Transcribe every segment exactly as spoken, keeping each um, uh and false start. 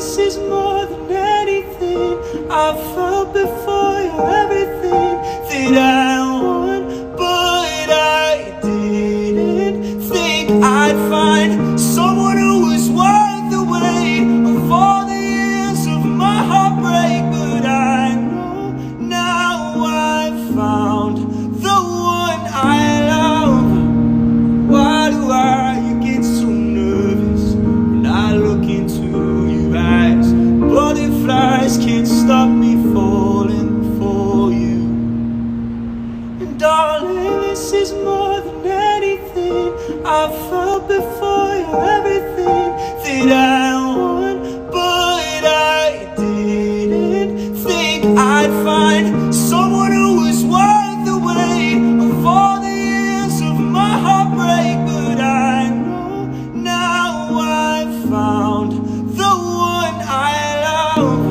this is more than anything I've felt before. You're everything that I want, but I didn't think I'd find someone who was worth the weight of all the years of my heartbreak. But I know now I've found the one I love. Why do I get so nervous when I look into your eyes? Butterflies can't stop me falling for you. And darling, this is more than anything I've felt before. You're everything that I want, but I didn't think I'd find someone who was worth the weight of all the years of my heartbreak. But I know now I've found the one I love.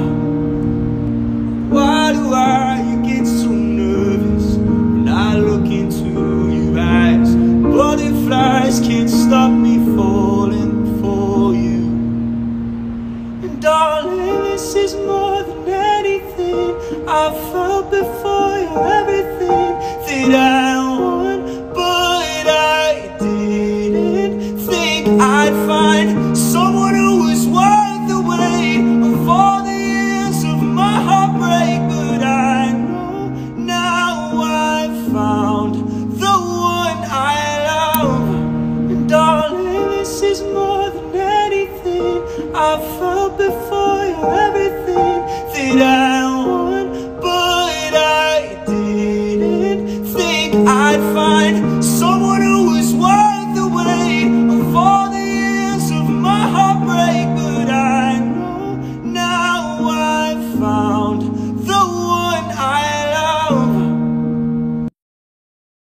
Why do I get so nervous when I look into your eyes? Butterflies can't stop me falling for you. And darling, this is more than anything I've felt before. You're everything that I